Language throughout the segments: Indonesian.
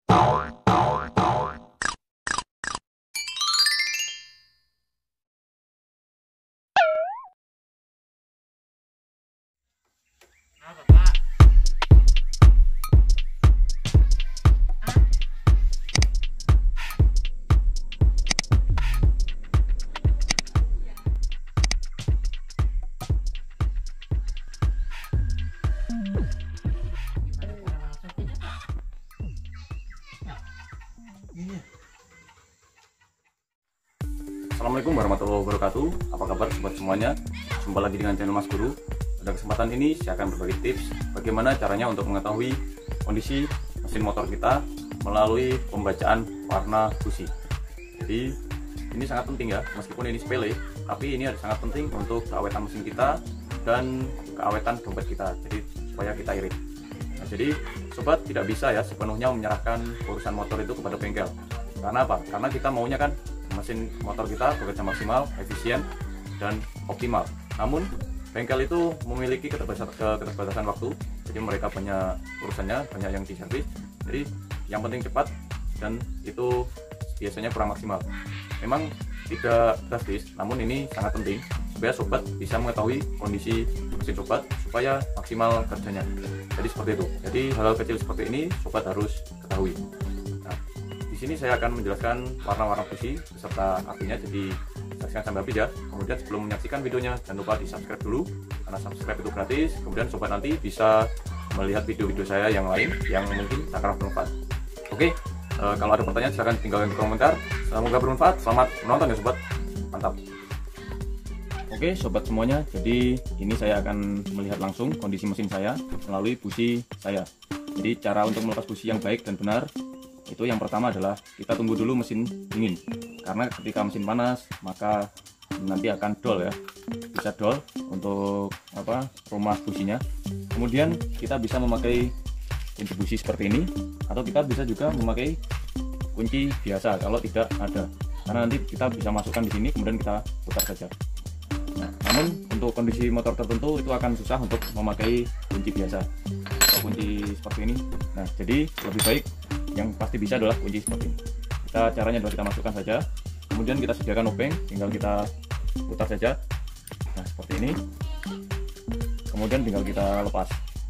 Assalamualaikum warahmatullahi wabarakatuh. Apa kabar sobat semuanya? Jumpa lagi dengan channel Mas Guru. Pada kesempatan ini saya akan berbagi tips bagaimana caranya untuk mengetahui kondisi mesin motor kita melalui pembacaan warna busi. Jadi ini sangat penting ya, meskipun ini sepele, tapi ini sangat penting untuk keawetan mesin kita dan keawetan dompet kita. Jadi supaya kita irit. Nah, jadi sobat tidak bisa ya sepenuhnya menyerahkan urusan motor itu kepada bengkel. Karena apa? Karena kita maunya kan mesin motor kita bekerja maksimal, efisien, dan optimal. Namun bengkel itu memiliki keterbatasan waktu, jadi mereka banyak urusannya, banyak yang diservis. Jadi yang penting cepat, dan itu biasanya kurang maksimal. Memang tidak drastis, namun ini sangat penting supaya sobat bisa mengetahui kondisi mesin sobat supaya maksimal kerjanya. Jadi seperti itu. Jadi hal-hal kecil seperti ini sobat harus ketahui. Di sini saya akan menjelaskan warna-warna busi beserta artinya, jadi saksikan sampai habis ya. Kemudian sebelum menyaksikan videonya jangan lupa di subscribe dulu, karena subscribe itu gratis. Kemudian sobat nanti bisa melihat video-video saya yang lain yang mungkin akan bermanfaat. Oke, kalau ada pertanyaan silahkan tinggalkan di komentar. Semoga bermanfaat. Selamat menonton ya sobat, mantap. Oke sobat semuanya, jadi ini saya akan melihat langsung kondisi mesin saya melalui busi saya. Jadi cara untuk melepas busi yang baik dan benar itu yang pertama adalah kita tunggu dulu mesin dingin, karena ketika mesin panas maka nanti akan dol ya, bisa dol untuk rumah businya. Kemudian kita bisa memakai kunci busi seperti ini, atau kita bisa juga memakai kunci biasa kalau tidak ada, karena nanti kita bisa masukkan di sini kemudian kita putar saja. Nah, namun untuk kondisi motor tertentu itu akan susah untuk memakai kunci biasa atau kunci seperti ini. Nah, jadi lebih baik yang pasti bisa adalah kunci seperti ini. Caranya adalah kita masukkan saja, kemudian kita sediakan obeng, tinggal kita putar saja. Nah, seperti ini. Kemudian tinggal kita lepas.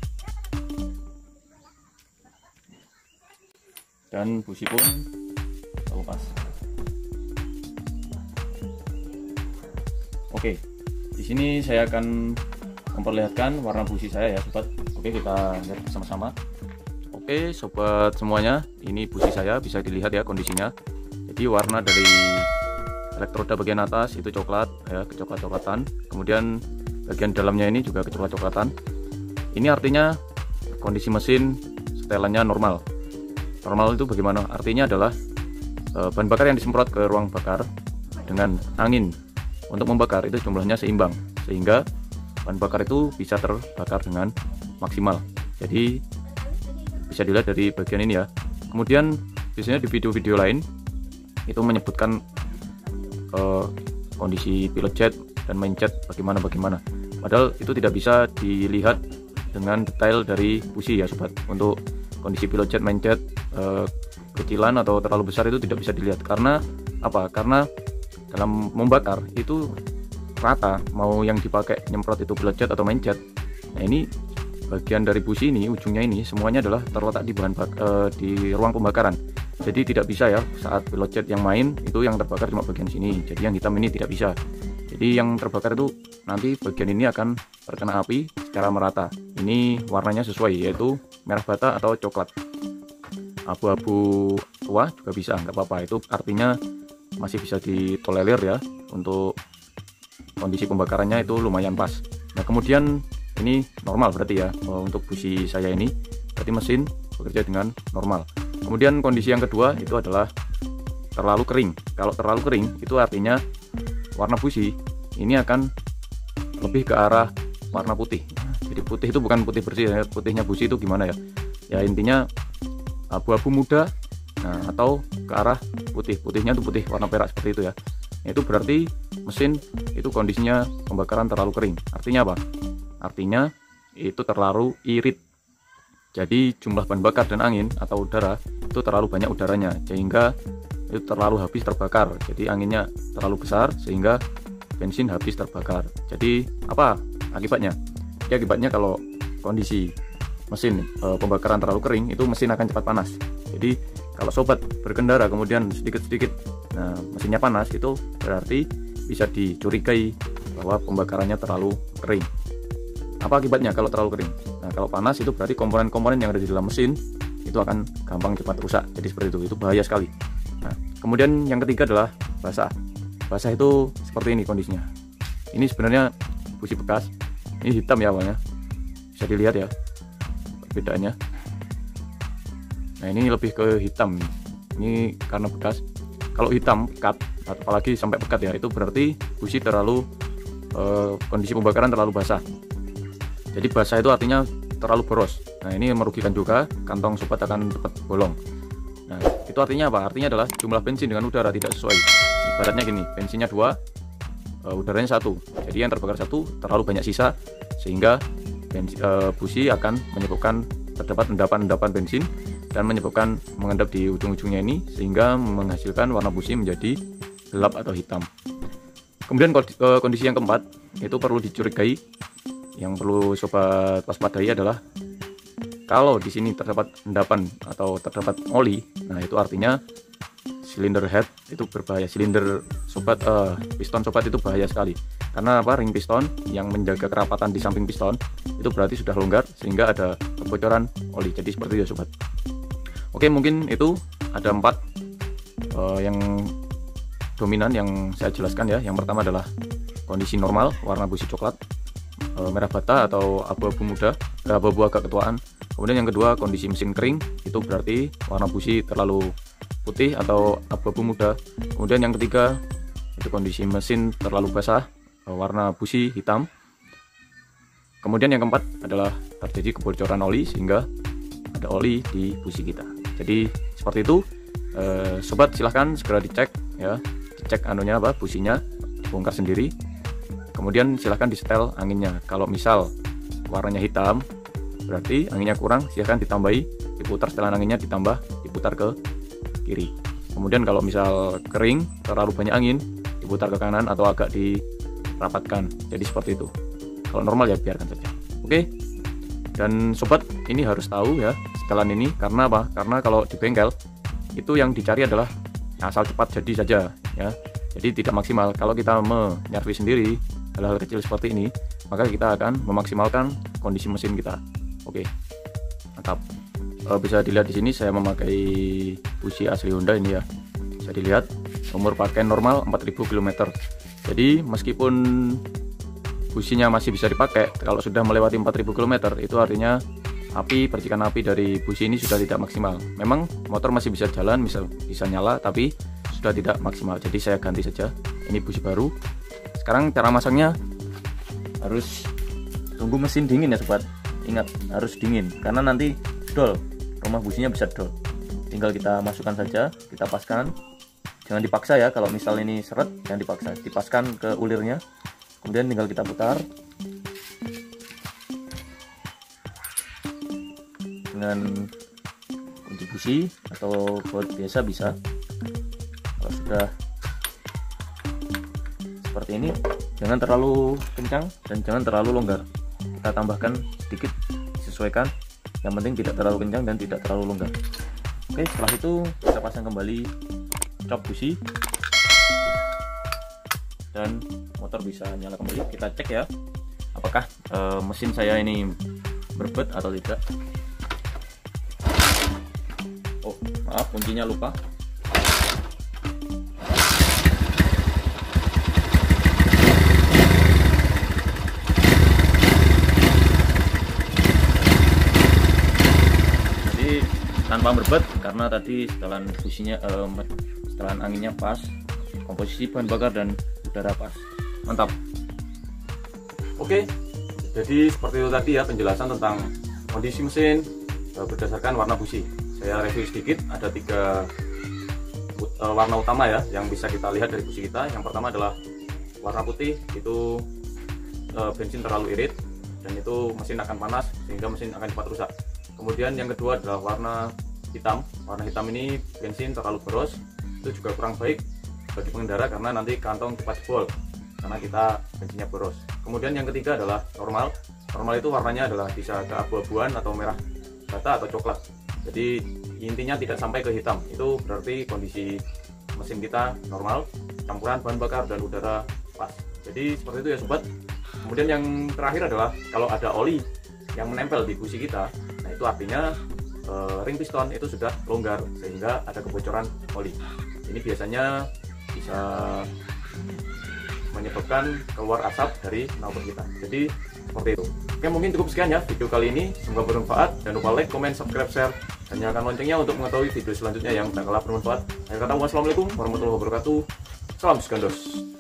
Dan busi pun terlepas. Oke. Di sini saya akan memperlihatkan warna busi saya ya, sobat. Oke, kita lihat bersama-sama. Oke sobat semuanya, ini busi saya bisa dilihat ya kondisinya. Jadi warna dari elektroda bagian atas itu coklat ya, kecoklat-coklatan. Kemudian bagian dalamnya ini juga kecoklat-coklatan. Ini artinya kondisi mesin setelannya normal. Normal itu bagaimana? Artinya adalah bahan bakar yang disemprot ke ruang bakar dengan angin untuk membakar itu jumlahnya seimbang, sehingga bahan bakar itu bisa terbakar dengan maksimal. Jadi bisa dilihat dari bagian ini ya. Kemudian biasanya di video-video lain itu menyebutkan kondisi pilot jet dan main jet bagaimana. Padahal itu tidak bisa dilihat dengan detail dari busi ya sobat. Untuk kondisi pilot jet, main jet kecilan atau terlalu besar itu tidak bisa dilihat. Karena apa? Karena dalam membakar itu rata, mau yang dipakai nyemprot itu pilot jet atau main jet. Nah, ini bagian dari busi ini, ujungnya ini semuanya adalah terletak di di ruang pembakaran. Jadi tidak bisa ya saat pilot jet yang main itu yang terbakar cuma bagian sini. Jadi yang hitam ini tidak bisa. Jadi yang terbakar itu nanti bagian ini akan terkena api secara merata. Ini warnanya sesuai, yaitu merah bata atau coklat. Abu-abu tua juga bisa, nggak apa-apa. Itu artinya masih bisa ditolerir ya. Untuk kondisi pembakarannya itu lumayan pas. Nah, kemudian ini normal berarti ya untuk busi saya ini, berarti mesin bekerja dengan normal. Kemudian kondisi yang kedua itu adalah terlalu kering. Kalau terlalu kering itu artinya warna busi ini akan lebih ke arah warna putih. Jadi putih itu bukan putih bersih ya, putihnya busi itu gimana ya? Ya intinya abu-abu muda, nah, atau ke arah putih. Putihnya itu putih warna perak seperti itu ya. Itu berarti mesin itu kondisinya pembakaran terlalu kering. Artinya apa? Artinya itu terlalu irit. Jadi jumlah bahan bakar dan angin atau udara itu terlalu banyak udaranya sehingga itu terlalu habis terbakar. Jadi anginnya terlalu besar sehingga bensin habis terbakar. Jadi apa akibatnya? Ya, akibatnya kalau kondisi mesin pembakaran terlalu kering, itu mesin akan cepat panas. Jadi kalau sobat berkendara kemudian sedikit-sedikit mesinnya panas, itu berarti bisa dicurigai bahwa pembakarannya terlalu kering. Apa akibatnya kalau terlalu kering? Nah, kalau panas itu berarti komponen-komponen yang ada di dalam mesin itu akan gampang cepat rusak. Jadi seperti itu bahaya sekali. Nah, kemudian yang ketiga adalah basah. Basah itu seperti ini kondisinya. Ini sebenarnya busi bekas. Ini hitam ya awalnya. Bisa dilihat ya perbedaannya. Nah, ini lebih ke hitam. Ini karena bekas. Kalau hitam pekat, apalagi sampai pekat ya, itu berarti busi terlalu kondisi pembakaran terlalu basah. Jadi basah itu artinya terlalu boros. Nah, ini merugikan juga, kantong sobat akan cepat bolong. Nah, itu artinya apa? Artinya adalah jumlah bensin dengan udara tidak sesuai. Ibaratnya gini, bensinnya 2, udaranya 1. Jadi yang terbakar 1 terlalu banyak sisa, sehingga busi akan menyebabkan terdapat endapan-endapan bensin dan menyebabkan mengendap di ujung-ujungnya ini, sehingga menghasilkan warna busi menjadi gelap atau hitam. Kemudian kondisi yang keempat, itu perlu dicurigai. Yang perlu sobat waspadai adalah kalau di sini terdapat endapan atau terdapat oli, nah itu artinya silinder head itu berbahaya. Silinder sobat, piston sobat itu bahaya sekali. Karena apa? Ring piston yang menjaga kerapatan di samping piston itu berarti sudah longgar sehingga ada kebocoran oli. Jadi seperti itu ya sobat. Oke, mungkin itu ada 4 yang dominan yang saya jelaskan ya. Yang pertama adalah kondisi normal, warna busi coklat, merah bata atau abu-abu muda, abu-abu agak ketuaan. Kemudian yang kedua kondisi mesin kering, itu berarti warna busi terlalu putih atau abu-abu muda. Kemudian yang ketiga itu kondisi mesin terlalu basah, warna busi hitam. Kemudian yang keempat adalah terjadi kebocoran oli sehingga ada oli di busi kita. Jadi seperti itu, sobat silahkan segera dicek ya, dicek anunya apa, businya, bongkar sendiri. Kemudian silahkan disetel anginnya. Kalau misal warnanya hitam, berarti anginnya kurang, silahkan ditambahi, diputar setelan anginnya, ditambah, diputar ke kiri. Kemudian kalau misal kering, terlalu banyak angin, diputar ke kanan atau agak dirapatkan. Jadi seperti itu. Kalau normal ya biarkan saja. Oke. Dan sobat ini harus tahu ya setelan ini, karena apa? Karena kalau di bengkel itu yang dicari adalah asal cepat jadi saja ya. Jadi tidak maksimal. Kalau kita menyervis sendiri hal-hal kecil seperti ini, maka kita akan memaksimalkan kondisi mesin kita. Oke, mantap. Bisa dilihat di sini saya memakai busi asli Honda ini ya. Bisa dilihat umur pakai normal 4000 km. Jadi meskipun businya masih bisa dipakai, kalau sudah melewati 4000 km itu artinya percikan api dari busi ini sudah tidak maksimal. Memang motor masih bisa jalan, bisa nyala, tapi sudah tidak maksimal. Jadi saya ganti saja. Ini busi baru. Sekarang cara masangnya harus tunggu mesin dingin ya sobat. Ingat, harus dingin karena nanti dol, rumah businya bisa dol. Tinggal kita masukkan saja, kita paskan. Jangan dipaksa ya, kalau misal ini seret jangan dipaksa, dipaskan ke ulirnya. Kemudian tinggal kita putar dengan kunci busi atau baut biasa bisa. Kalau sudah seperti ini, jangan terlalu kencang dan jangan terlalu longgar. Kita tambahkan sedikit, sesuaikan. Yang penting tidak terlalu kencang dan tidak terlalu longgar. Oke, setelah itu kita pasang kembali cop busi dan motor bisa nyala kembali. Kita cek ya, apakah mesin saya ini berbet atau tidak. Oh maaf, kuncinya lupa. Tanpa berbet karena tadi setelan businya, setelan anginnya pas, komposisi bahan bakar dan udara pas. Mantap. Oke, jadi seperti itu tadi ya penjelasan tentang kondisi mesin berdasarkan warna busi. Saya review sedikit, ada 3 warna utama ya yang bisa kita lihat dari busi kita. Yang pertama adalah warna putih, itu bensin terlalu irit dan itu mesin akan panas sehingga mesin akan cepat rusak. Kemudian yang kedua adalah warna hitam. Warna hitam ini bensin terlalu boros, itu juga kurang baik bagi pengendara karena nanti kantong cepat jebol karena kita bensinnya boros. Kemudian yang ketiga adalah normal. Normal itu warnanya adalah bisa keabu-abuan atau merah bata atau coklat. Jadi intinya tidak sampai ke hitam. Itu berarti kondisi mesin kita normal, campuran bahan bakar dan udara pas. Jadi seperti itu ya sobat. Kemudian yang terakhir adalah kalau ada oli yang menempel di busi kita, nah itu artinya ring piston itu sudah longgar sehingga ada kebocoran oli. Ini biasanya bisa menyebabkan keluar asap dari knalpot kita. Jadi seperti itu. Oke, mungkin cukup sekian ya video kali ini. Semoga bermanfaat. Jangan lupa like, comment, subscribe, share, dan nyalakan loncengnya untuk mengetahui video selanjutnya yang tak kalah bermanfaat. Akhir kata, wassalamualaikum warahmatullahi wabarakatuh. Salam Segandos.